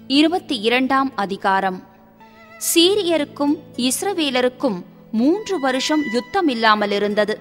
22ஆம் அதிகாரம். சீரியருக்கும் இஸ்ரவேலருக்கும் 3 வருஷம் யுத்தம் இல்லாமல் இருந்தது.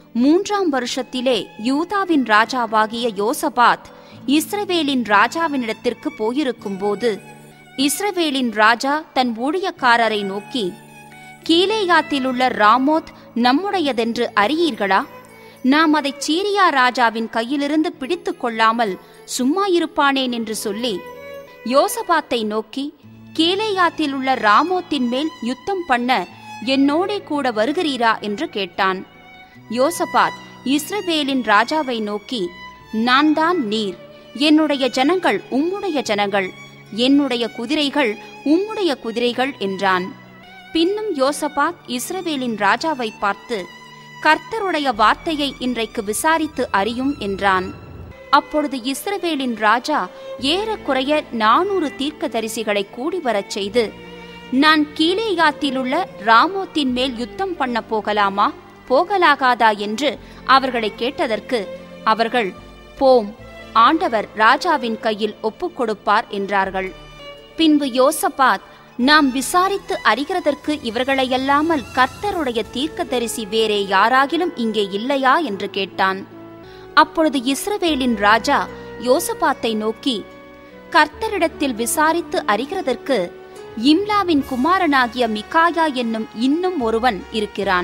3ஆம் வருஷத்திலே யூதாவின் ராஜாவாகிய யோசபாத் இஸ்ரவேலின் ராஜாவினிடத்திற்கு போயிருக்கும்போது, இஸ்ரவேலின் ராஜா தன் ஊழியக்காரரை நோக்கி, கீலேயாத்திலுள்ள ராமோத் நம்முடையதென்று அறியீர்களா? நாம் அதை சீரியா ராஜாவின் கையிலிருந்து பிடித்து கொள்ளாமல் சும்மா இருப்பானேன் என்று சொல்லி யோசபாத்தை நோக்கி, கீலேயாத்தில் உள்ள ராமோத்தின் மேல் யுத்தம் பண்ண என்னோடே கூட வருகிறீரா என்று கேட்டான். யோசபாத் இஸ்ரவேலின் ராஜாவை நோக்கி, நான் தான் நீர், என்னுடைய ஜனங்கள் உம்முடைய ஜனங்கள், என்னுடைய குதிரைகள் உம்முடைய குதிரைகள் என்றான். பின்னும் யோசபாத் இஸ்ரவேலின் ராஜாவை பார்த்து, கர்த்தருடைய வார்த்தையை இன்றைக்கு விசாரித்து அறியும் என்றான். அப்பொழுது இஸ்ரவேலின் ராஜா ஏறக்குறைய 400 தீர்க்கதரிசிகளை கூடிவரச் செய்து, நான் கீலேயாத்திலுள்ள ராமோத்தின் மேல் யுத்தம் பண்ண போகலாமா போகலாகாதா என்று அவர்களை கேட்டதற்கு அவர்கள், போம், ஆண்டவர் ராஜாவின் கையில் ஒப்புக் கொடுப்பார் என்றார்கள். பின்பு யோசபாத், நாம் விசாரித்து அறிகிறதற்கு இவர்களையல்லாமல் கர்த்தருடைய தீர்க்கதரிசி வேறே யாராகிலும் இங்கே இல்லையா என்று கேட்டான். அப்பொழுது இஸ்ரவேலின் ராஜா யோசபாத்தை நோக்கி, கர்த்தரிடத்தில் விசாரித்து அறிகிறதற்கு இம்லாவின் குமாரனாகிய மிகாயா என்னும் இன்னும் ஒருவன் இருக்கிறான்.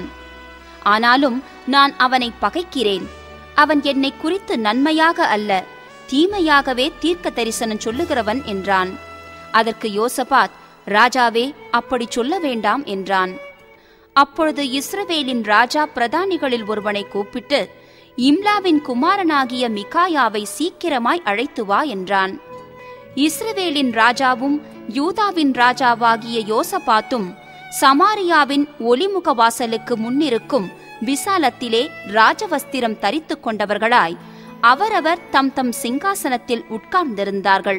ஆனாலும் நான் அவனை பகைக்கிறேன். அவன் என்னை குறித்து நன்மையாக அல்ல, தீமையாகவே தீர்க்க தரிசனம் சொல்லுகிறவன் என்றான். அதற்கு யோசபாத், ராஜாவே, அப்படி சொல்ல வேண்டாம் என்றான். அப்பொழுது இஸ்ரவேலின் ராஜா பிரதானிகளில் ஒருவனை கூப்பிட்டு, இம்லாவின் குமாரனாகிய மிகாயாவை சீக்கிரமாய் அழைத்து வா என்றான். இஸ்ரவேலின் ராஜாவும் யூதாவின் ராஜாவாகிய யோசபாத்தும் சமாரியாவின் ஒலிமுக வாசலுக்கு முன்னிருக்கும் விசாலத்திலே ராஜவஸ்திரம் தரித்துக் கொண்டவர்களாய் அவரவர் தம் தம் சிங்காசனத்தில் உட்கார்ந்திருந்தார்கள்.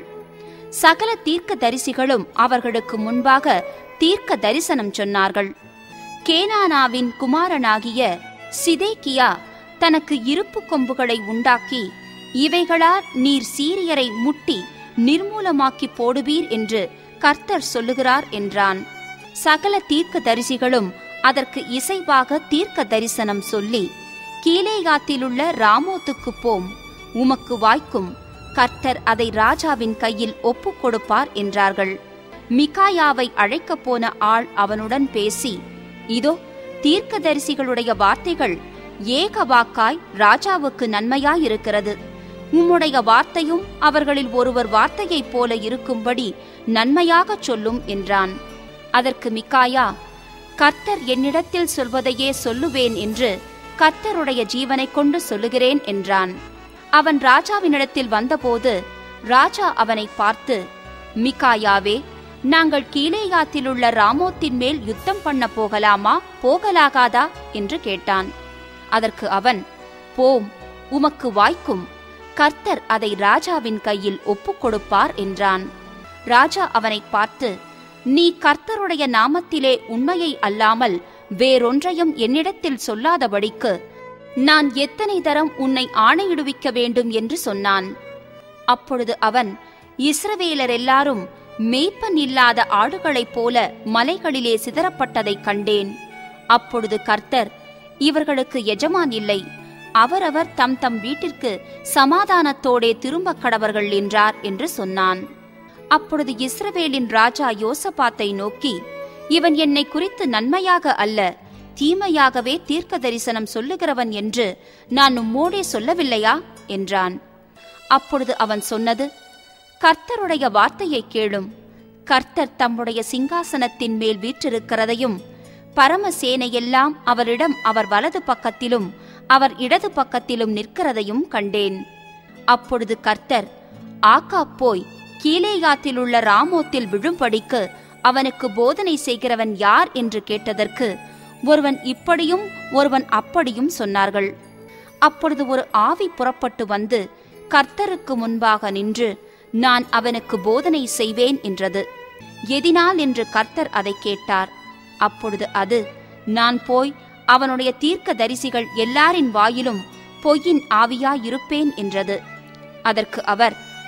சகல தீர்க்க தரிசிகளும் அவர்களுக்கு முன்பாக தீர்க்க தரிசனம் சொன்னார்கள். கேனானாவின் குமாரனாகிய சிதேக்கியா தனக்கு இருப்பு கொம்புகளை உண்டாக்கி, இவைகளால் நீர் சீரியரை முட்டி நிர்மூலமாக்கி போடுவீர் என்று கர்த்தர் சொல்லுகிறார் என்றான். சகல தீர்க்க தரிசிகளும் அதற்கு இசைவாக தீர்க்க தரிசனம் சொல்லி, கீலேயாத்திலுள்ள ராமோத்துக்கு போம், உமக்கு வாய்க்கும், கர்த்தர் அதை ராஜாவின் கையில் ஒப்புக் கொடுப்பார் என்றார்கள். மிகாயாவை அழைக்கப் போன ஆள் அவனுடன் பேசி, இதோ தீர்க்க தரிசிகளுடைய வார்த்தைகள் ஏக வாக்காய் ராஜாவுக்கு நன்மையாயிருக்கிறது. உம்முடைய வார்த்தையும் அவர்களில் ஒருவர் வார்த்தையைப் போல இருக்கும்படி நன்மையாகச் சொல்லும் என்றான். அதற்கு மிகாயா, கர்த்தர் என்னிடத்தில் சொல்வதையே சொல்லுவேன் என்று கர்த்தருடைய ஜீவனை கொண்டு சொல்லுகிறேன் என்றான். அவன் ராஜாவினிடத்தில் வந்தபோது ராஜா அவனை பார்த்து, மிகாயாவே, நாங்கள் கீலேயாத்திலுள்ள ராமோத்தின் மேல் யுத்தம் பண்ண போகலாமா போகலாகாதா என்று கேட்டான். அதற்கு அவன், போம், உமக்கு வாய்க்கும், கர்த்தர் அதை ராஜாவின் கையில் ஒப்புக் கொடுப்பார் என்றான். ராஜா அவனை பார்த்து, நீ கர்த்தருடைய நாமத்திலே உண்மையை அல்லாமல் வேறொன்றையும் என்னிடத்தில் சொல்லாதபடிக்கு நான் எத்தனை தரம் உன்னை ஆணையிடுவிக்க வேண்டும் என்று சொன்னான். அப்பொழுது அவன், இஸ்ரவேலர் எல்லாரும் மேய்ப்பன் இல்லாத ஆடுகளைப் போல மலைகளிலே சிதறப்பட்டதைக் கண்டேன். அப்பொழுது கர்த்தர், இவர்களுக்கு எஜமான் இல்லை, அவரவர் தம் தம் வீட்டிற்கு சமாதானத்தோடே திரும்ப கடவர்கள் என்றார் என்று சொன்னான். அப்பொழுது இஸ்ரவேலின் ராஜா யோசபாத்தை நோக்கி, இவன் என்னை குறித்து நன்மையாக அல்ல, தீமையாகவே தீர்க்க தரிசனம் சொல்லுகிறவன் என்று நான் உம்மோடே சொல்லவில்லையா என்றான். அப்பொழுது அவன் சொன்னது, கர்த்தருடைய வார்த்தையை கேளும். கர்த்தர் தம்முடைய சிங்காசனத்தின் மேல் வீற்றிருக்கிறதையும் பரமசேனையெல்லாம் அவரிடம் அவர் வலது பக்கத்திலும் அவர் இடது பக்கத்திலும் நிற்கிறதையும் கண்டேன். அப்பொழுது கர்த்தர், ஆகாப் போய் கீலேயாத்திலுள்ள ராமோத்தில் விழும்படிக்கு அவனுக்கு போதனை செய்கிறவன் யார் என்று கேட்டதற்கு ஒருவன் இப்படியும் ஒருவன் அப்படியும் சொன்னார்கள். அப்பொழுது ஒரு ஆவி புறப்பட்டு வந்து கர்த்தருக்கு முன்பாக நின்று, நான் அவனுக்கு போதனை செய்வேன் என்றது. எதினால் என்று கர்த்தர் அதை கேட்டார். அப்பொழுது அது, நான் போய் அவனுடைய தீர்க்க தரிசிகள் எல்லாரின் வாயிலும் பொய்யின் ஆவியாயிருப்பேன் என்றது. அதற்கு அவர்,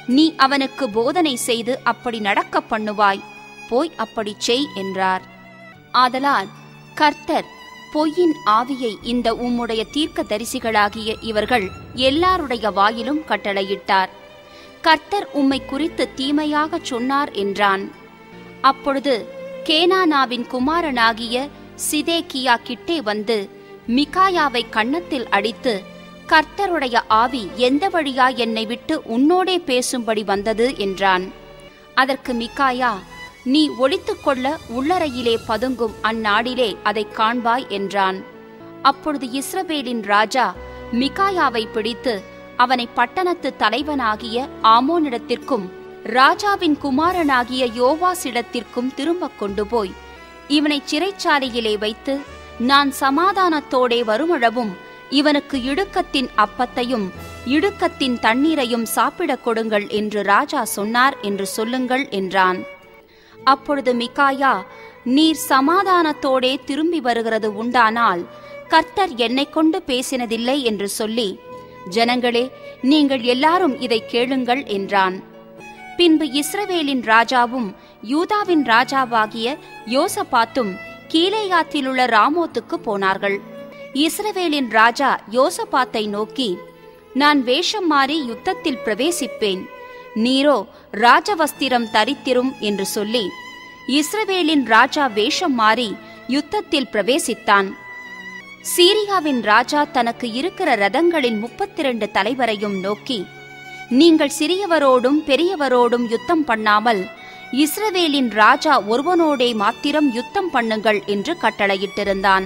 நீ அவனுக்கு போதனை செய்து அப்படி நடக்க பண்ணுவாய், போய் அப்படி செய் என்றார். ஆதலால் கர்த்தர் பொய்யின் ஆவியை இந்த உம்முடைய தீர்க்க தரிசிகளாகிய இவர்கள் எல்லாருடைய வாயிலும் கட்டளையிட்டார். கர்த்தர் உம்மை குறித்து தீமையாக சொன்னார் என்றான். அப்பொழுது கேனானாவின் குமாரனாகிய சிதேக்கியா கிட்டே வந்து மிகாயாவை கன்னத்தில் அடித்து, கர்த்தருடைய ஆவி எந்த வழியா என்னை விட்டு உன்னோடே பேசும்படி வந்தது என்றான். அதற்கு மிகாயா, நீ ஒளித்துக்கொள்ள உள்ளறையிலே பதுங்கும் அந்நாடிலே அதை காண்பாய் என்றான். அப்பொழுது இஸ்ரவேலின் ராஜா மிகாயாவை பிடித்து அவனை பட்டணத்து தலைவனாகிய ஆமோனிடத்திற்கும் ராஜாவின் குமாரனாகிய யோவாசிடத்திற்கும் திரும்ப கொண்டு போய் இவனை சிறைச்சாலையிலே வைத்து, நான் சமாதானத்தோடே வருமளவும் இவனுக்கு இடுக்கத்தின் அப்பத்தையும் இடுக்கத்தின் தண்ணீரையும் சாப்பிடக் கொடுங்கள் என்று ராஜா சொன்னார் என்று சொல்லுங்கள் என்றான். அப்பொழுது மிகாயா, நீர் சமாதானத்தோடே திரும்பி வருகிறது உண்டானால் கர்த்தர் என்னை கொண்டு பேசினதில்லை என்று சொல்லி, ஜனங்களே, நீங்கள் எல்லாரும் இதை கேளுங்கள் என்றான். பின்பு இஸ்ரவேலின் ராஜாவும் யூதாவின் ராஜாவாகிய யோசபாத்தும் கீலேயாத்திலுள்ள ராமோத்துக்கு போனார்கள். இஸ்ரவேலின் ராஜா யோசபாத்தை நோக்கி, நான் வேஷம் மாறி யுத்தத்தில் பிரவேசிப்பேன், நீரோ ராஜவஸ்திரம் தரித்திரும் என்று சொல்லி இஸ்ரவேலின் ராஜா வேஷம் மாறி யுத்தத்தில் பிரவேசித்தான். சீரியாவின் ராஜா தனக்கு இருக்கிற ரதங்களின் 32 தலைவரையும் நோக்கி, நீங்கள் சிறியவரோடும் பெரியவரோடும் யுத்தம் பண்ணாமல் இஸ்ரவேலின் ராஜா ஒருவனோடே மாத்திரம் யுத்தம் பண்ணுங்கள் என்று கட்டளையிட்டிருந்தான்.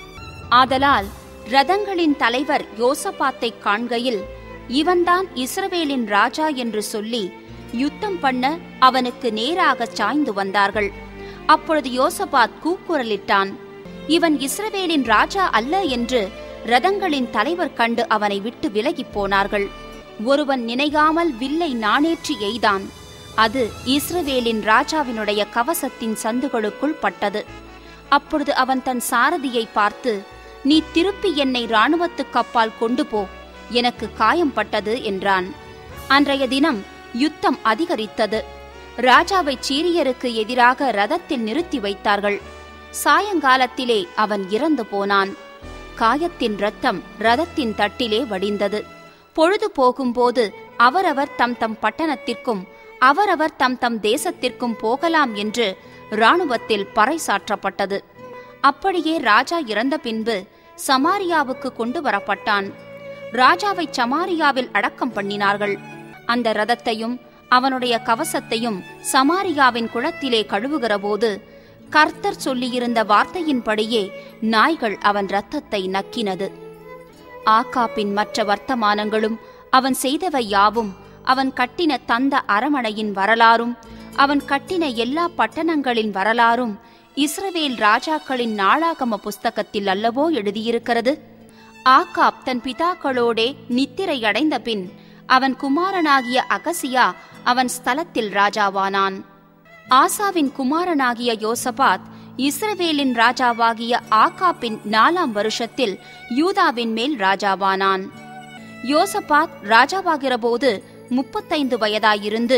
ஆதலால் ரதங்களின் தலைவர் யோசபாத்தை காண்கையில், இவன்தான் இஸ்ரவேலின் ராஜா என்று சொல்லி யுத்தம் பண்ண அவனுக்கு நேராக சாய்ந்து வந்தார்கள். அப்பொழுது யோசபாத் கூக்குரலிட்டான். இவன் இஸ்ரவேலின் ராஜா அல்ல என்று ரதங்களின் தலைவர் கண்டு அவனை விட்டு விலகிப் போனார்கள். ஒருவன் நினையாமல் வில்லை நாணேற்றி எய்தான். அது இஸ்ரவேலின் ராஜாவினுடைய கவசத்தின் சந்துகளுக்குள் பட்டது. அப்பொழுது அவன் தன் சாரதியை பார்த்து, நீ திருப்பி என்னை இராணுவத்துக்கு அப்பால் கொண்டு போ, எனக்கு காயம் பட்டது என்றான். அன்றைய தினம் யுத்தம் அதிகரித்தது. ராஜாவை சீரியருக்கு எதிராக ரதத்தில் நிறுத்தி வைத்தார்கள். சாயங்காலத்திலே அவன் இறந்து போனான். காயத்தின் இரத்தம் ரதத்தின் தட்டிலே வடிந்தது. பொழுது போகும்போது அவரவர் தம் தம் பட்டணத்திற்கும் அவரவர் தம் தம் தேசத்திற்கும் போகலாம் என்று இராணுவத்தில் பறைசாற்றப்பட்டது. அப்படியே ராஜா இறந்த பின்பு சமாரியாவுக்கு கொண்டு வரப்பட்டான். ராஜாவை சமாரியாவில் அடக்கம் பண்ணினார்கள். அந்த ரதத்தையும் அவனுடைய கவசத்தையும் சமாரியாவின் குளத்திலே கழுவுகிற போது கர்த்தர் சொல்லியிருந்த வார்த்தையின்படியே நாய்கள் அவன் இரத்தத்தை நக்கினது. ஆகாபின் மற்ற வர்த்தமானங்களும் அவன் செய்தவை யாவும், அவன் கட்டின தந்த அரமனையின் வரலாறும் அவன் கட்டின எல்லா பட்டணங்களின் வரலாறும் இஸ்ரவேல் ராஜாக்களின் நாளாகம புஸ்தகத்தில் அல்லவோ எழுதியிருக்கிறது. ஆகாப் தன் பிதாக்களோடே நித்திரை அடைந்த பின் அவன் குமாரனாகிய அகசியா அவன் ஸ்தலத்தில் ராஜாவானான். ஆசாவின் குமாரனாகிய யோசபாத் இஸ்ரவேலின் ராஜாவாகிய ஆகாப்பின் 4ஆம் வருஷத்தில் யூதாவின் மேல் ராஜாவானான். யோசபாத் ராஜாவாகிறபோது 35 வயதாயிருந்து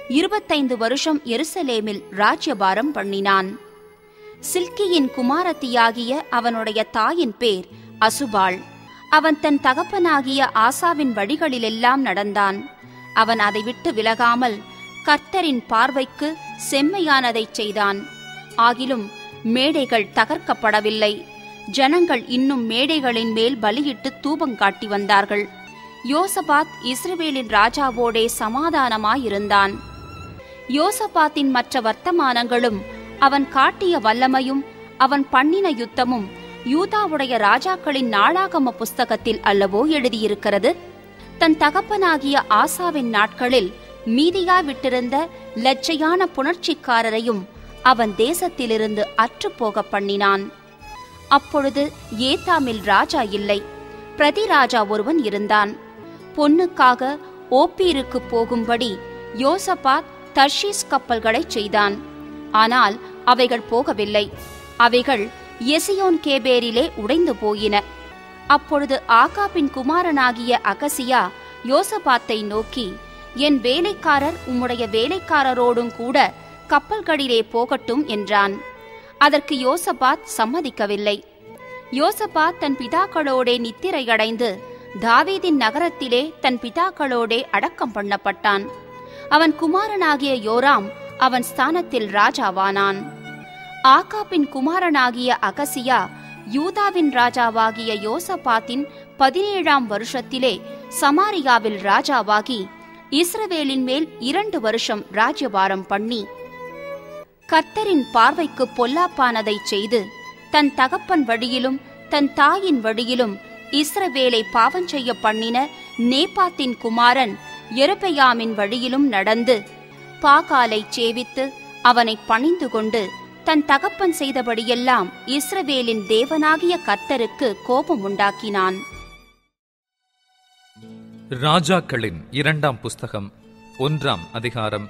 25 வருஷம் எருசலேமில் ராஜ்யபாரம் பண்ணினான். சில்கியின் குமாரத்தியாகிய அவனுடைய தாயின் பேர் அசுபாள். அவன் தன் தகப்பனாகிய ஆசாவின் வழிகளிலெல்லாம் நடந்தான். அவன் அதை விட்டு விலகாமல் கர்த்தரின் பார்வைக்கு செம்மையானதைச் செய்தான். ஆகிலும் மேடைகள் தகர்க்கப்படவில்லை. ஜனங்கள் இன்னும் மேடைகளின் மேல் பலியிட்டு தூபம் காட்டி வந்தார்கள். யோசபாத் இஸ்ரவேலின் ராஜாவோடே சமாதானமாயிருந்தான். யோசபாத்தின் மற்ற வர்த்தமானங்களும் அவன் காட்டிய வல்லமையும் அவன் பண்ணின யுத்தமும் யூதாவுடைய ராஜாக்களின் நாளாகம புஸ்தகத்தில் அல்லவோ எழுதியிருக்கிறது. தன் தகப்பனாகிய ஆசாவின் நாட்களில் மீதியாய் விட்டிருந்த லட்சையான புணர்ச்சிக்காரரையும் அவன் தேசத்திலிருந்து அற்றுப்போக பண்ணினான். அப்பொழுது ஏத்தாமில் ராஜா இல்லை, பிரதி ராஜா ஒருவன் இருந்தான். பொன்னுக்காக ஓப்பீருக்கு போகும்படி யோசபாத் தர்ஷீஸ் கப்பல்களை செய்தான். ஆனால் அவைகள் போகவில்லை. அவைகள் எசியோன் கேபேரிலே உடைந்து போயின. அப்பொழுது ஆகாபின் குமாரனாகிய அகசியா யோசபாத்தை நோக்கி, என் வேலைக்காரர் உம்முடைய வேலைக்காரரோடும் கூட கப்பல்களிலே போகட்டும் என்றான். அதற்கு யோசபாத் சம்மதிக்கவில்லை. யோசபாத் தன் பிதாக்களோடே நித்திரையடைந்து தாவீதின் நகரத்திலே தன் பிதாக்களோடே அடக்கம் பண்ணப்பட்டான். அவன் குமாரனாகிய யோராம் அவன் ஸ்தானத்தில் ராஜாவானான். ஆகாபின் குமாரனாகிய அகசியா யூதாவின் ராஜாவாகிய யோசபாத்தின் 17ஆம் வருஷத்திலே சமாரியாவில் ராஜாவாகி இஸ்ரவேலின் மேல் 2 வருஷம் ராஜ்யபாரம் பண்ணி கர்த்தரின் பார்வைக்கு பொல்லாப்பானதை செய்து தன் தகப்பன் வழியிலும் தன் தாயின் வழியிலும் இஸ்ரவேலை பாவஞ்செய்ய பண்ணின நேபாத்தின் குமாரன் யெரொபெயாமின் வழியிலும் நடந்து பாகாலை சேவித்து அவனை பணிந்து கொண்டு தன் தகப்பன் செய்தபடியெல்லாம் இஸ்ரவேலின் தேவனாகிய கர்த்தருக்கு கோபம் உண்டாக்கினான். ராஜாக்களின் 2ஆம் புஸ்தகம் 1ஆம் அதிகாரம்.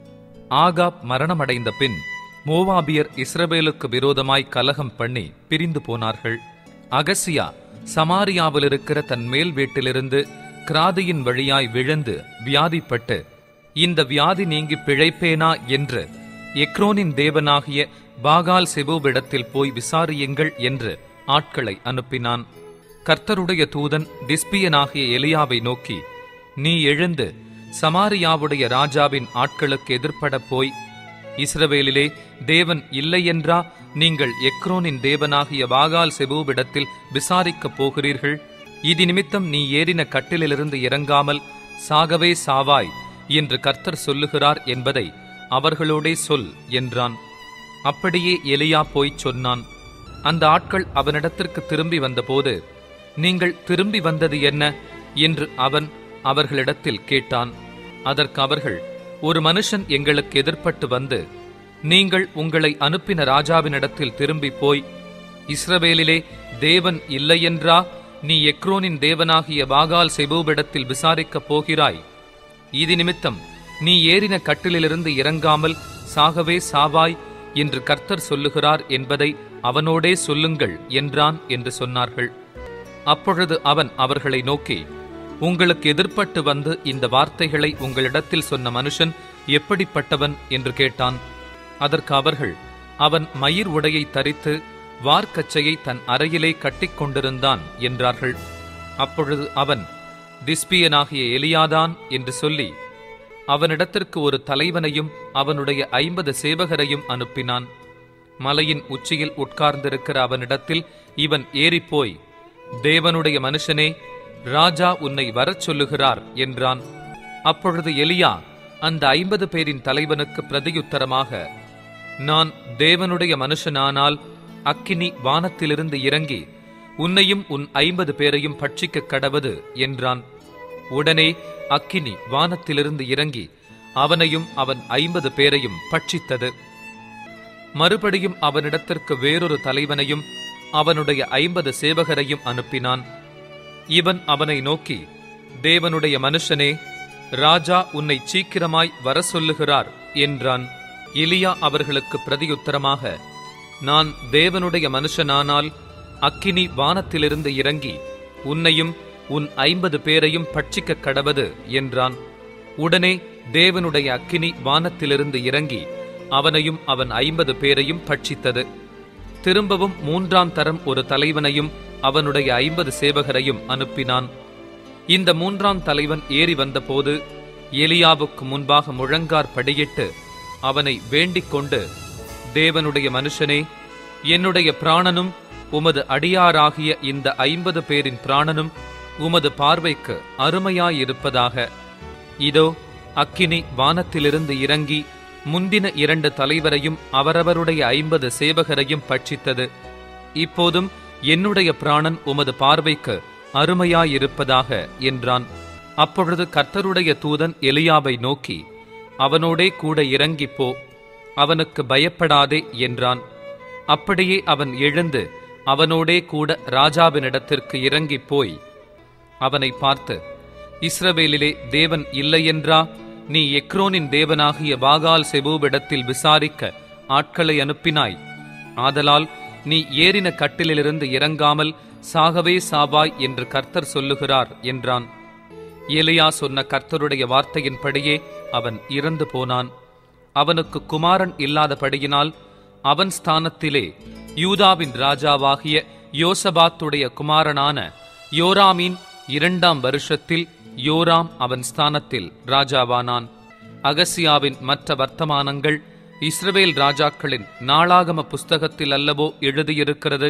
ஆகாப் மரணமடைந்த பின் மோவாபியர் இஸ்ரவேலுக்கு விரோதமாய் கலகம் பண்ணி பிரிந்து போனார்கள். அகசியா சமாரியாவில் இருக்கிற தன் மேல் வீட்டிலிருந்து கிராதியின் வழியாய் விழுந்து வியாதிப்பட்டு, இந்த வியாதி நீங்கி பிழைப்பேனா என்று எக்ரோனின் தேவனாகிய பாகால் செபூவிடத்தில் போய் விசாரியுங்கள் என்று ஆட்களை அனுப்பினான். கர்த்தருடைய தூதன் திஸ்பியனாகிய எலியாவை நோக்கி, நீ எழுந்து சமாரியாவுடைய ராஜாவின் ஆட்களுக்கு எதிர்ப்பட போய், இஸ்ரவேலிலே தேவன் இல்லையென்றா நீங்கள் எக்ரோனின் தேவனாகிய பாகால் செபூவிடத்தில் விசாரிக்கப் போகிறீர்கள்? இது நிமித்தம் நீ ஏறின கட்டிலிருந்து இறங்காமல் சாகவே சாவாய் என்று கர்த்தர் சொல்லுகிறார் என்பதை அவர்களோடே சொல் என்றான். அப்படியே எலியா போய்ச் சொன்னான். அந்த ஆட்கள் அவனிடத்திற்கு திரும்பி வந்தபோது, நீங்கள் திரும்பி வந்தது என்ன என்று அவன் அவர்களிடத்தில் கேட்டான். அதற்கு அவர்கள், ஒரு மனுஷன் எங்களுக்கு எதிர்ப்பட்டு வந்து, நீங்கள் உங்களை அனுப்பின ராஜாவினிடத்தில் திரும்பி போய், இஸ்ரவேலிலே தேவன் இல்லையென்றா நீ எக்ரோனின் தேவனாகிய பாகால் செபூவிடத்தில் விசாரிக்கப் போகிறாய்? இது நிமித்தம் நீ ஏறின கட்டிலிருந்து இறங்காமல் சாகவே சாவாய் என்று கர்த்தர் சொல்லுகிறார் என்பதை அவனோடே சொல்லுங்கள் என்றான் என்று சொன்னார்கள். அப்பொழுது அவன் அவர்களை நோக்கி, உங்களுக்கு எதிர்ப்பட்டு வந்து இந்த வார்த்தைகளை உங்களிடத்தில் சொன்ன மனுஷன் எப்படிப்பட்டவன் என்று கேட்டான். அதற்கு அவர்கள், அவன் மயிர் உடையை தரித்து வார்க்கச்சையை தன் அறையிலே கட்டிக்கொண்டிருந்தான் என்றார்கள். அப்பொழுது அவன், திஸ்பியனாகிய எலியாதான் என்று சொல்லி அவனிடத்திற்கு ஒரு தலைவனையும் அவனுடைய 50 சேவகரையும் அனுப்பினான். மலையின் உச்சியில் உட்கார்ந்திருக்கிற அவனிடத்தில் இவன் ஏறிப்போய், தேவனுடைய மனுஷனே, ராஜா உன்னை வரச் சொல்லுகிறார் என்றான். அப்பொழுது எலியா அந்த 50 பேரின் தலைவனுக்கு பிரதியுத்தரமாக, நான் தேவனுடைய மனுஷனானால் அக்கினி வானத்திலிருந்து இறங்கி உன்னையும் உன் 50 பேரையும் பட்சிக்க கடவது என்றான். உடனே அக்கினி வானத்திலிருந்து இறங்கி அவனையும் அவன் 50 பேரையும் பட்சித்தது. மறுபடியும் அவனிடத்திற்கு வேறொரு தலைவனையும் அவனுடைய 50 சேவகரையும் அனுப்பினான். இவன் அவனை நோக்கி, தேவனுடைய மனுஷனே, ராஜா உன்னை சீக்கிரமாய் வர சொல்லுகிறார் என்றான். எலியா அவர்களுக்கு பிரதியுத்தரமாக, நான் தேவனுடைய மனுஷனானால் அக்கினி வானத்திலிருந்து இறங்கி உன்னையும் உன் 50 பேரையும் பட்சிக்க கடவது என்றான். உடனே தேவனுடைய அக்கினி வானத்திலிருந்து இறங்கி அவனையும் அவன் 50 பேரையும் பட்சித்தது. திரும்பவும் 3ஆம் தரம் ஒரு தலைவனையும் அவனுடைய 50 சேவகரையும் அனுப்பினான். இந்த 3ஆம் தலைவன் ஏறி வந்தபோது எலியாவுக்கு முன்பாக முழங்கார் படியிட்டு அவனை வேண்டிக் கொண்டு, தேவனுடைய மனுஷனே, என்னுடைய பிராணனும் உமது அடியாராகிய இந்த 50 பேரின் பிராணனும் உமது பார்வைக்கு அருமையாயிருப்பதாக. இதோ அக்கினி வானத்திலிருந்து இறங்கி முந்தின 2 தலைவரையும் அவரவருடைய 50 சேவகரையும் பட்சித்தது. இப்போதும் என்னுடைய பிராணன் உமது பார்வைக்கு அருமையாயிருப்பதாக என்றான். அப்பொழுது கர்த்தருடைய தூதன் எலியாவை நோக்கி, அவனோடே கூட இறங்கிப் போ, அவனுக்கு பயப்படாதே என்றான். அப்படியே அவன் எழுந்து அவனோடே கூட ராஜாவினிடத்திற்கு இறங்கிப் போய் அவனை பார்த்து, இஸ்ரவேலிலே தேவன் இல்லையென்றா நீ எக்ரோனின் தேவனாகிய பாகால் செபூவிடத்தில் விசாரிக்க ஆட்களை அனுப்பினாய்? ஆதலால் நீ ஏறின கட்டிலிருந்து இறங்காமல் சாகவே சாவாய் என்று கர்த்தர் சொல்லுகிறார் என்றான். எலியா சொன்ன கர்த்தருடைய வார்த்தையின்படியே அவன் இறந்து போனான். அவனுக்கு குமாரன் இல்லாதபடியினால் அவன் ஸ்தானத்திலே யூதாவின் ராஜாவாகிய யோசபாத்துடைய குமாரனான யோராமின் 2ஆம் வருஷத்தில் யோராம் அவன் ஸ்தானத்தில் ராஜாவானான். அகசியாவின் மற்ற வர்த்தமானங்கள் இஸ்ரவேல் ராஜாக்களின் நாளாகம புஸ்தகத்தில் அல்லவோ எழுதியிருக்கிறது.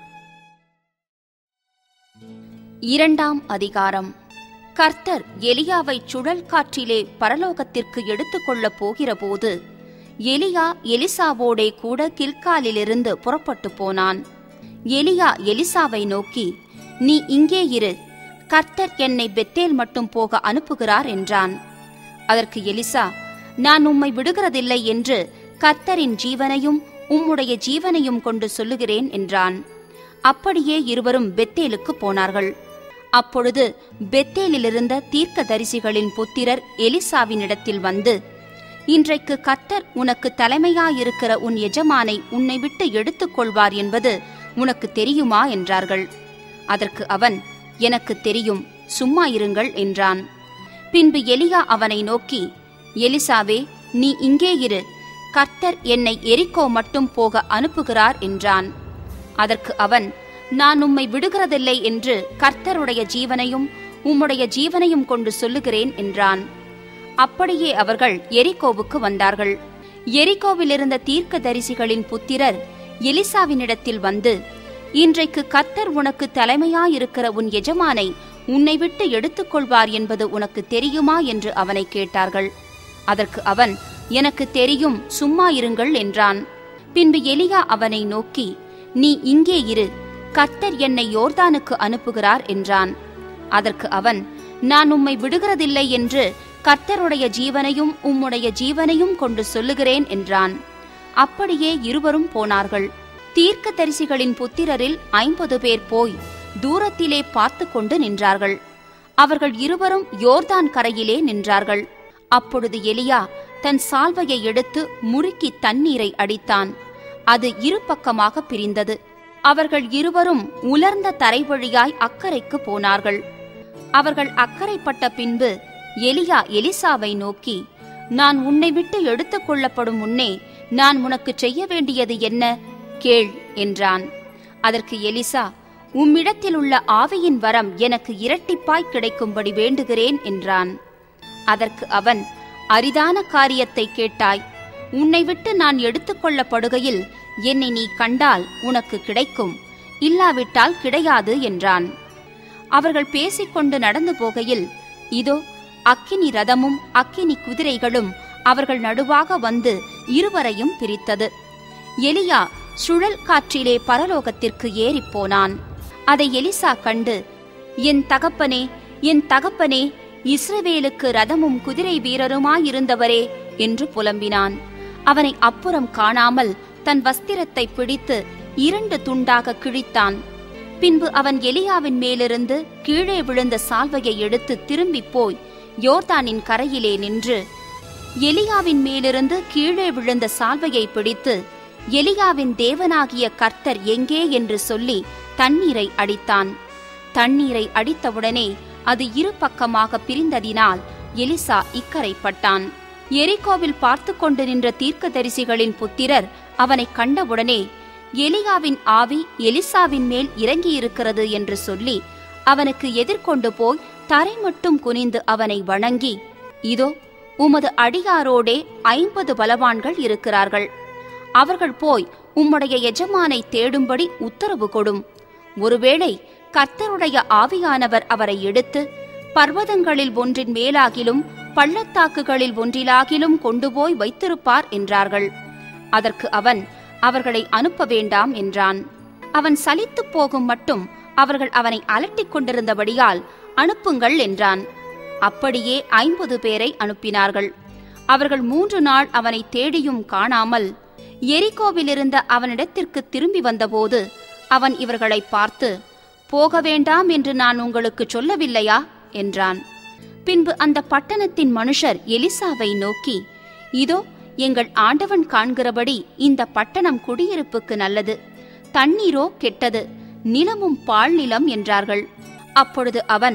2ஆம் அதிகாரம். கர்த்தர் எலியாவை சுழல் காற்றிலே பரலோகத்திற்கு எடுத்துக்கொள்ளப் போகிறபோது எலியா எலிசாவோடே கூட கில்காலிலிருந்து புறப்பட்டு போனான். எலியா எலிசாவை நோக்கி, நீ இங்கே இரு, கர்த்தர் என்னை பெத்தேல் மட்டும் போக அனுப்புகிறார் என்றான். அதற்கு எலிசா, நான் உம்மை விடுகிறதில்லை என்று கர்த்தரின் ஜீவனையும் உம்முடைய ஜீவனையும் கொண்டு சொல்லுகிறேன் என்றான். அப்படியே இருவரும் பெத்தேலுக்கு போனார்கள். அப்பொழுது பெத்தேலிலிருந்த தீர்க்கதரிசிகளின் புத்திரர் எலிசாவினிடத்தில் வந்து, இன்றைக்கு கர்த்தர் உனக்கு தலைமையாயிருக்கிற உன் எஜமானை உன்னை விட்டு எடுத்துக் கொள்வார் என்பது உனக்கு தெரியுமா என்றார்கள். அதற்கு அவன், எனக்கு தெரியும், சும்மா இருங்கள் என்றான். பின்பு எலியா அவனை நோக்கி, எலிசாவே, நீ இங்கே இரு, கர்த்தர் என்னை எரிகோ மட்டும் போக அனுப்புகிறார் என்றான். அதற்கு அவன், நான் உம்மை விடுகிறதில்லை என்று கர்த்தருடைய ஜீவனையும் உம்முடைய ஜீவனையும் கொண்டு சொல்லுகிறேன் என்றான். அப்படியே அவர்கள் எரிகோவுக்கு வந்தார்கள். எரிகோவிலிருந்த தீர்க்கதரிசிகளின் புத்திரர் எலிசாவினிடத்தில் வந்து, இன்றைக்கு கர்த்தர் உனக்கு தலைமையாயிருக்கிற உன் எஜமானை உன்னை விட்டு எடுத்துக்கொள்வார் என்பது உனக்கு தெரியுமா என்று அவனை கேட்டார்கள். அதற்கு அவன், எனக்கு தெரியும், சும்மா இருங்கள் என்றான். பின்பு எலியா அவனை நோக்கி, நீ இங்கே இரு, கர்த்தர் என்னை யோர்தானுக்கு அனுப்புகிறார் என்றான். அதற்கு அவன், நான் உம்மை விடுகிறதில்லை என்று கர்த்தருடைய ஜீவனையும் உம்முடைய ஜீவனையும் கொண்டு சொல்லுகிறேன் என்றான். அப்படியே இருவரும் போனார்கள். தீர்க்கதரிசிகளின் புத்திரரில் 50 பேர் போய் தூரத்திலே பார்த்து கொண்டு நின்றார்கள். அவர்கள் இருவரும் யோர்தான் கரையிலே நின்றார்கள். அப்பொழுது எலியா தன் சால்வையை எடுத்து முறுக்கி தண்ணீரை அடித்தான். அது இரு பக்கமாக பிரிந்தது. அவர்கள் இருவரும் உலர்ந்த தரை வழியாய் அக்கரைக்கு போனார்கள். அவர்கள் அக்கரைப்பட்ட பின்பு எலியா எலிசாவை நோக்கி, நான் உன்னை விட்டு எடுத்துக் கொள்ளப்படும் முன்னே நான் உனக்கு செய்ய வேண்டியது என்ன? கேள் என்றான். அதற்கு எலிசா, உம்மிடத்தில் உள்ள ஆவியின் வரம் எனக்கு இரட்டிப்பாய் கிடைக்கும்படி வேண்டுகிறேன் என்றான். அதற்கு அவன், அரிதான காரியத்தை கேட்டாய். உன்னை விட்டு நான் எடுத்துக்கொள்ளப்படுகையில் என்னை நீ கண்டால் உனக்கு கிடைக்கும், இல்லாவிட்டால் கிடையாது என்றான். அவர்கள் பேசிக்கொண்டு நடந்து போகையில், இதோ அக்கினி ரதமும் அக்கினி குதிரைகளும் அவர்கள் நடுவாக வந்து இருவரையும் பிரித்தது. எலியா சுழல் காற்றிலே பரலோகத்திற்கு ஏறிப்போனான். அதை எலிசா கண்டு, என் தகப்பனே, என் தகப்பனே, இஸ்ரவேலுக்கு ரதமும் குதிரை வீரருமாயிருந்தவரே என்று புலம்பினான். அவனை அப்புறம் காணாமல் தன் வஸ்திரத்தை பிடித்து 2 துண்டாக கிழித்தான். பின்பு அவன் எலியாவின் மேலிருந்து கீழே விழுந்த சால்வையை எடுத்து திரும்பி போய் யோர்தானின் கரையிலே நின்று எலியாவின் மேலிருந்து கீழே விழுந்த சால்வையை பிடித்து, எலியாவின் தேவனாகிய கர்த்தர் எங்கே என்று சொல்லி தண்ணீரை அடித்தான். தண்ணீரை அடித்தவுடனே அது இரு பக்கமாக பிரிந்ததினால் எலிசா இக்கரைப்பட்டான். எரிகோவில் பார்த்து கொண்டு நின்ற தீர்க்கதரிசிகளின் புத்திரர் அவனை கண்டவுடனே, எலியாவின் ஆவி எலிசாவின் மேல் இறங்கியிருக்கிறது என்று சொல்லி அவனுக்கு எதிர்கொண்டு போய் தரை மட்டும் குனிந்து அவனை வணங்கி, இதோ உமது அடியாரோடே 50 பலவான்கள் இருக்கிறார்கள். அவர்கள் போய் உம்முடைய எஜமானை தேடும்படி உத்தரவு கொடும். ஒருவேளை கர்த்தருடைய ஆவியானவர் அவரை எடுத்து பர்வதங்களில் ஒன்றின் மேலாகிலும் பள்ளத்தாக்குகளில் ஒன்றிலாகிலும் கொண்டு போய் வைத்திருப்பார் என்றார்கள். அதற்கு அவன், அவர்களை அனுப்ப வேண்டாம் என்றான். அவன் சலித்துப் போகும் மட்டும் அவர்கள் அவனை அலட்டிக் கொண்டிருந்தபடியால் அனுப்புங்கள் என்றான். அப்படியே 50 பேரை அனுப்பினார்கள். அவர்கள் 3 நாள் அவனை தேடியும் காணாமல் எரிகோவிலிருந்த அவனிடத்திற்கு திரும்பி வந்தபோது அவன் இவர்களை பார்த்து, போக வேண்டாம் என்று நான் உங்களுக்கு சொல்லவில்லையா என்றான். பின்பு அந்த பட்டணத்தின் மனுஷர் எலிசாவை நோக்கி, இதோ எங்கள் ஆண்டவன் காண்கிறபடி இந்த பட்டணம் குடியிருப்புக்கு நல்லது, தண்ணீரோ கெட்டது, நிலமும் பாழ் நிலம் என்றார்கள். அப்பொழுது அவன்,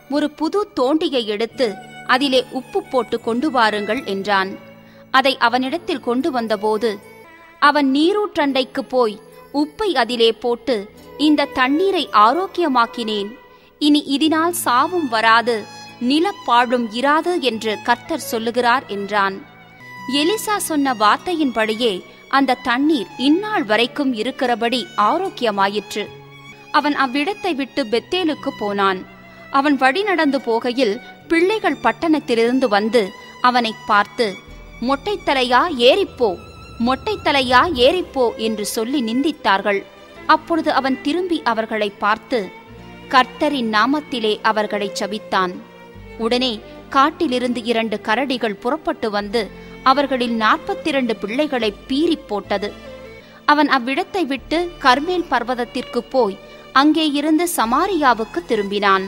ஒரு புது தோண்டியை எடுத்து அதிலே உப்பு போட்டு கொண்டு வாருங்கள் என்றான். அதை அவனிடத்தில் கொண்டு வந்தபோது அவன் நீரூற்றண்டைக்கு போய் உப்பை அதிலே போட்டு, இந்த தண்ணீரை ஆரோக்கியமாக்கினேன், இனி இதனால் சாவும் வராது, நிலப்பாழும் இராது என்று கர்த்தர் சொல்லுகிறார் என்றான். எலிசா சொன்ன வார்த்தையின்படியே அந்த தண்ணீர் இந்நாள் வரைக்கும் இருக்கிறபடி ஆரோக்கியமாயிற்று. அவன் அவ்விடத்தை விட்டு பெத்தேலுக்கு போனான். அவன் வழி நடந்து போகையில் பிள்ளைகள் பட்டணத்திலிருந்து வந்து அவனை பார்த்து, மொட்டைத்தலையா ஏறிப்போ, மொட்டைத்தலையா ஏறிப்போ என்று சொல்லி நிந்தித்தார்கள். அப்பொழுது அவன் திரும்பி அவர்களை பார்த்து கர்த்தரின் நாமத்திலே அவர்களை சபித்தான். உடனே காட்டிலிருந்து 2 கரடிகள் புறப்பட்டு வந்து அவர்களில் 42 பிள்ளைகளை பீறி போட்டது. அவன் அவ்விடத்தை விட்டு கர்மேல் பர்வதத்திற்கு போய் அங்கே இருந்து சமாரியாவுக்கு திரும்பினான்.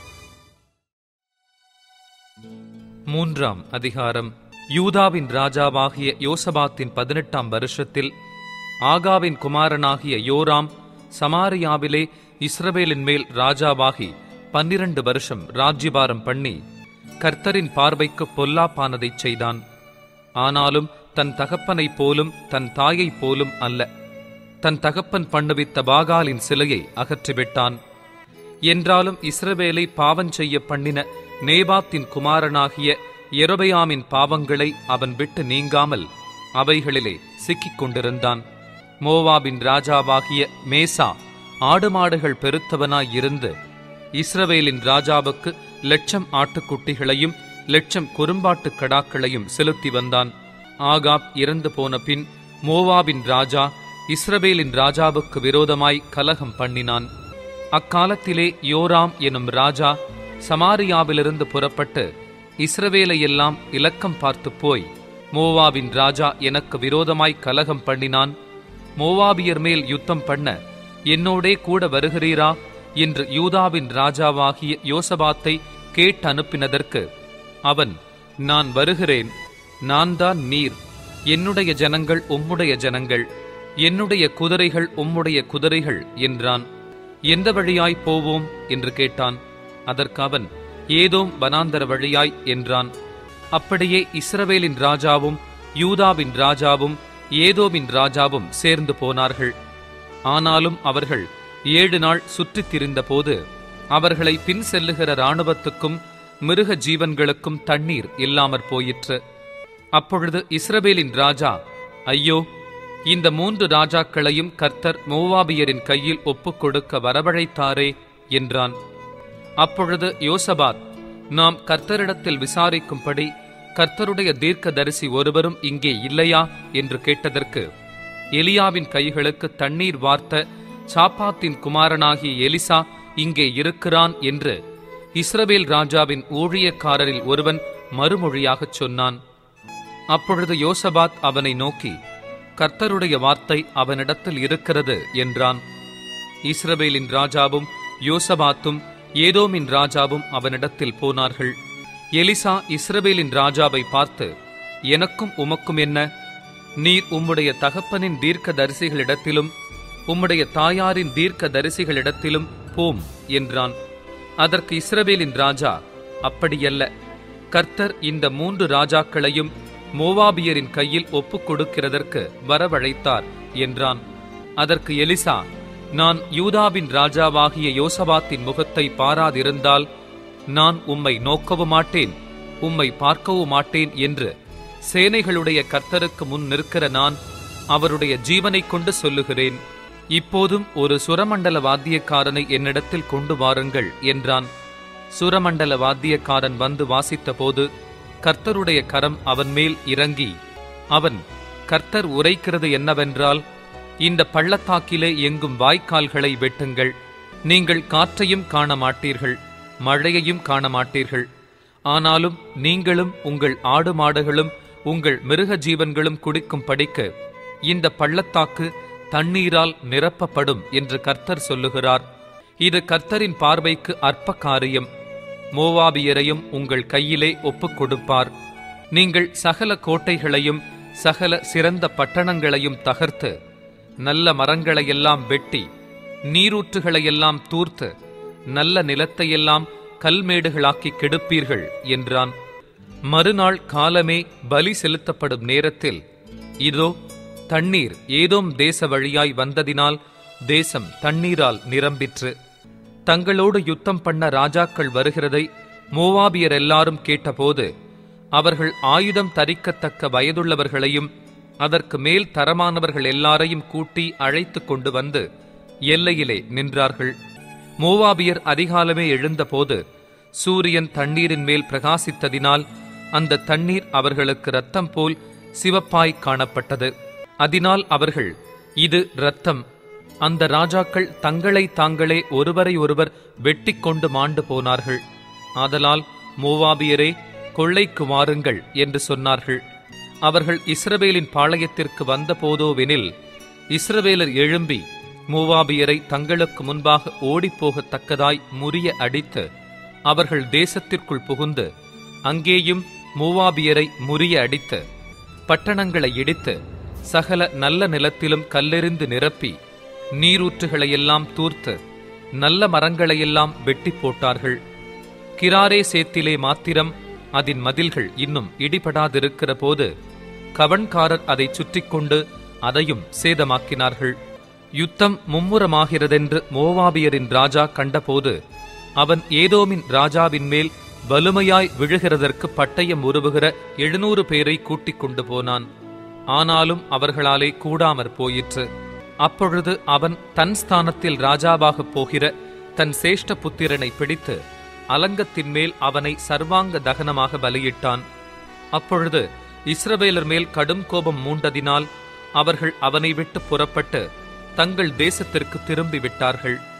3ஆம் அதிகாரம். யூதாவின் ராஜாவாகிய யோசபாத்தின் 18ஆம் வருஷத்தில் ஆகாவின் குமாரனாகிய யோராம் சமாரியாவிலே இஸ்ரவேலின் மேல் ராஜாவாகி 12 வருஷம் ராஜ்யபாரம் பண்ணி கர்த்தரின் பார்வைக்கு பொல்லாப்பானதைச் செய்தான். ஆனாலும் தன் தகப்பனைப் போலும் தன் தாயைப் போலும் அல்ல. தன் தகப்பன் பண்ணுவித்த பாகாலின் சிலையை அகற்றிவிட்டான். என்றாலும் இஸ்ரவேலை பாவஞ்செய்ய பண்ணின நேபாத்தின் குமாரனாகிய யெரொபெயாமின் பாவங்களை அவன் விட்டு நீங்காமல் அவைகளிலே சிக்கிக் கொண்டிருந்தான். மோவாபின் ராஜாவாகிய மேசா ஆடு மாடுகள் பெருத்தவனாயிருந்து இஸ்ரவேலின் ராஜாவுக்கு 1,00,000 ஆட்டுக்குட்டிகளையும் 1,00,000 குறும்பாட்டு கடாக்களையும் செலுத்தி வந்தான். ஆகாப் இறந்து போன பின் மோவாபின் ராஜா இஸ்ரவேலின் ராஜாவுக்கு விரோதமாய் கலகம் பண்ணினான். அக்காலத்திலே யோராம் எனும் ராஜா சமாரியாவிலிருந்து புறப்பட்டு இஸ்ரவேலையெல்லாம் இலக்கம் பார்த்து போய், மோவாபின் ராஜா எனக்கு விரோதமாய் கலகம் பண்ணினான், மோவாபியர் மேல் யுத்தம் பண்ண என்னோடே கூட வருகிறீரா என்று யூதாவின் ராஜாவாகிய யோசபாத்தை கேட்டனுப்பினதற்கு அவன், நான் வருகிறேன், நான் தான் நீர், என்னுடைய ஜனங்கள் உம்முடைய ஜனங்கள், என்னுடைய குதிரைகள் உம்முடைய குதிரைகள் என்றான். எந்த வழியாய் போவோம் என்று கேட்டான். அதற்கு அவன், ஏதோம் வனாந்தர வழியாய் என்றான். அப்படியே இஸ்ரவேலின் ராஜாவும் யூதாவின் ராஜாவும் ஏதோமின் ராஜாவும் சேர்ந்து போனார்கள். ஆனாலும் அவர்கள் 7 நாள் சுற்றித் திரிந்த போது அவர்களை பின் செல்லுகிற இராணுவத்துக்கும் மிருக ஜீவன்களுக்கும் தண்ணீர் இல்லாமற் போயிற்று. அப்பொழுது இஸ்ரவேலின் ராஜா, ஐயோ, இந்த 3 ராஜாக்களையும் கர்த்தர் மோவாபியரின் கையில் ஒப்புக் கொடுக்க வரவழைத்தாரே என்றான். அப்பொழுது யோசபாத், நாம் கர்த்தரிடத்தில் விசாரிக்கும்படி கர்த்தருடைய தீர்க்கதரிசி ஒருவரும் இங்கே இல்லையா என்று கேட்டதற்கு, எலியாவின் கைகளுக்கு தண்ணீர் வார்த்த சாப்பாத்தின் குமாரனாகிய எலிசா இங்கே இருக்கிறான் என்று இஸ்ரவேல் ராஜாவின் ஊழியக்காரரில் ஒருவன் மறுமொழியாகச் சொன்னான். அப்பொழுது யோசபாத் அவனை நோக்கி, கர்த்தருடைய வார்த்தை அவனிடத்தில் இருக்கிறது என்றான். இஸ்ரவேலின் ராஜாவும் யோசபாத்தும் ஏதோமின் ராஜாவும் அவனிடத்தில் போனார்கள். எலிசா இஸ்ரவேலின் ராஜாவை பார்த்து, எனக்கும் உமக்கும் என்ன? நீர் உம்முடைய தகப்பனின் தீர்க்க தரிசிகளிடத்திலும் உம்முடைய தாயாரின் தீர்க்க தரிசிகளிடத்திலும் போம் என்றான். அதற்கு இஸ்ரவேலின் ராஜா, அப்படியல்ல, கர்த்தர் இந்த 3 ராஜாக்களையும் மோவாபியரின் கையில் ஒப்புக் கொடுக்கிறதற்கு வரவழைத்தார் என்றான். அதற்கு எலிசா, நான் யூதாவின் ராஜாவாகிய யோசபாத்தின் முகத்தை பாராதிருந்தால் நான் உம்மை நோக்கவும் மாட்டேன், உம்மை பார்க்கவும் மாட்டேன் என்று சேனைகளுடைய கர்த்தருக்கு முன் நிற்கிற நான் அவருடைய ஜீவனைக் கொண்டு சொல்லுகிறேன். இப்போதும் ஒரு சுரமண்டல வாத்தியக்காரனை என்னிடத்தில் கொண்டு வாருங்கள் என்றான். சுரமண்டல வாத்தியக்காரன் வந்து வாசித்த போது கர்த்தருடைய கரம் அவன் மேல் இறங்கி, அவன், கர்த்தர் உரைக்கிறது என்னவென்றால், இந்த பள்ளத்தாக்கிலே எங்கும் வாய்க்கால்களை வெட்டுங்கள். நீங்கள் காற்றையும் காண மாட்டீர்கள், மழையையும் காண மாட்டீர்கள். ஆனாலும் நீங்களும் உங்கள் ஆடு மாடுகளும் உங்கள் மிருக ஜீவன்களும் குடிக்கும் படிக்க இந்த பள்ளத்தாக்கு தண்ணீரால் நிரப்பப்படும் என்று கர்த்தர் சொல்லுகிறார். இது கர்த்தரின் பார்வைக்கு அற்ப காரியம். மோவாபியரையும் உங்கள் கையிலே ஒப்புக் கொடுப்பார். நீங்கள் சகல கோட்டைகளையும் சகல சிறந்த பட்டணங்களையும் தகர்த்து, நல்ல மரங்களையெல்லாம் வெட்டி, நீரூற்றுகளையெல்லாம் தூர்த்து, நல்ல நிலத்தையெல்லாம் கல்மேடுகளாக்கி கெடுப்பீர்கள் என்றான். மறுநாள் காலமே பலி செலுத்தப்படும் நேரத்தில், இதோ தண்ணீர் ஏதோம் தேச வழியாய் வந்ததினால் தேசம் தண்ணீரால் நிரம்பிற்று. தங்களோடு யுத்தம் பண்ண ராஜாக்கள் வருகிறதை மோவாபியர் எல்லாரும் கேட்டபோது, அவர்கள் ஆயுதம் தரிக்கத்தக்க வயதுள்ளவர்களையும் அதற்கு மேல் தரமானவர்கள் எல்லாரையும் கூட்டி அழைத்து கொண்டு வந்து எல்லையிலே நின்றார்கள். மோவாபியர் அதிகாலமே எழுந்தபோது சூரியன் தண்ணீரின் மேல் பிரகாசித்ததினால் அந்த தண்ணீர் அவர்களுக்கு இரத்தம் போல் சிவப்பாய் காணப்பட்டது. அதனால் அவர்கள், இது இரத்தம், அந்த ராஜாக்கள் தங்களை தாங்களே ஒருவரை ஒருவர் வெட்டி கொண்டு மாண்டு போனார்கள். ஆதலால் மோவாபியரே, கொள்ளைக்கு வாருங்கள் என்று சொன்னார்கள். அவர்கள் இஸ்ரவேலின் பாளையத்திற்கு வந்த போதோவெனில், இஸ்ரவேலர் எழும்பி மோவாபியரை தங்களுக்கு முன்பாக ஓடிப்போகத்தக்கதாய் முறிய அடித்து அவர்கள் தேசத்திற்குள் புகுந்து அங்கேயும் மோவாபியரை முறிய அடித்து பட்டணங்களை இடித்து சகல நல்ல நிலத்திலும் கல்லெறிந்து நிரப்பி நீரூற்றுகளையெல்லாம் தூர்த்து நல்ல மரங்களையெல்லாம் வெட்டி போட்டார்கள். கிராரே சேத்திலே மாத்திரம் அதன் மதில்கள் இன்னும் இடிபடாதிருக்கிற போது கவண்காரர் அதை சுற்றி கொண்டு அதையும் சேதமாக்கினார்கள். யுத்தம் மும்முரமாகிறதென்று மோவாபியரின் ராஜா கண்டபோது அவன் ஏதோமின் ராஜாவின் மேல் வலுமையாய் விழுகிறதற்கு பட்டயம் உருவுகிற 700 பேரை கூட்டிக் கொண்டு போனான். ஆனாலும் அவர்களாலே கூடாமற் போயிற்று. அப்பொழுது அவன் தன் ஸ்தானத்தில் ராஜாவாகப் போகிற தன் சேஷ்ட புத்திரனை பிடித்து அலங்கத்தின் மேல் அவனை சர்வாங்க தகனமாக பலியிட்டான். அப்பொழுது இஸ்ரவேலர் மேல் கடும் கோபம் மூண்டதினால் அவர்கள் அவனை விட்டு புறப்பட்டு தங்கள் தேசத்திற்கு திரும்பி விட்டார்கள்.